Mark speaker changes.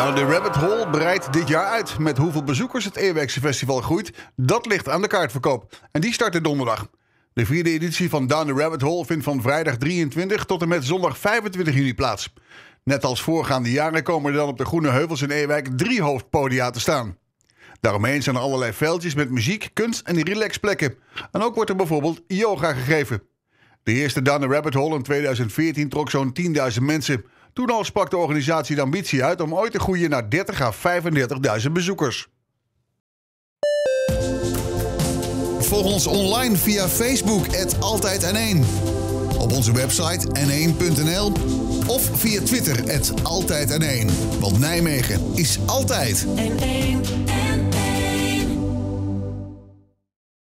Speaker 1: Down the Rabbit Hole breidt dit jaar uit. Met hoeveel bezoekers het Eerwijkse festival groeit, dat ligt aan de kaartverkoop. En die start donderdag. De 4e editie van Down the Rabbit Hole vindt van vrijdag 23 tot en met zondag 25 juni plaats. Net als voorgaande jaren komen er dan op de Groene Heuvels in Ewijk 3 hoofdpodia te staan. Daaromheen zijn er allerlei veldjes met muziek, kunst en relaxplekken. En ook wordt er bijvoorbeeld yoga gegeven. De eerste Down the Rabbit Hole in 2014 trok zo'n 10.000 mensen. Toen al sprak de organisatie de ambitie uit om ooit te groeien naar 30.000 à 35.000 bezoekers.
Speaker 2: Volg ons online via Facebook @AltijdN1. Op onze website n1.nl of via Twitter @AltijdN1. Want Nijmegen is altijd
Speaker 3: N1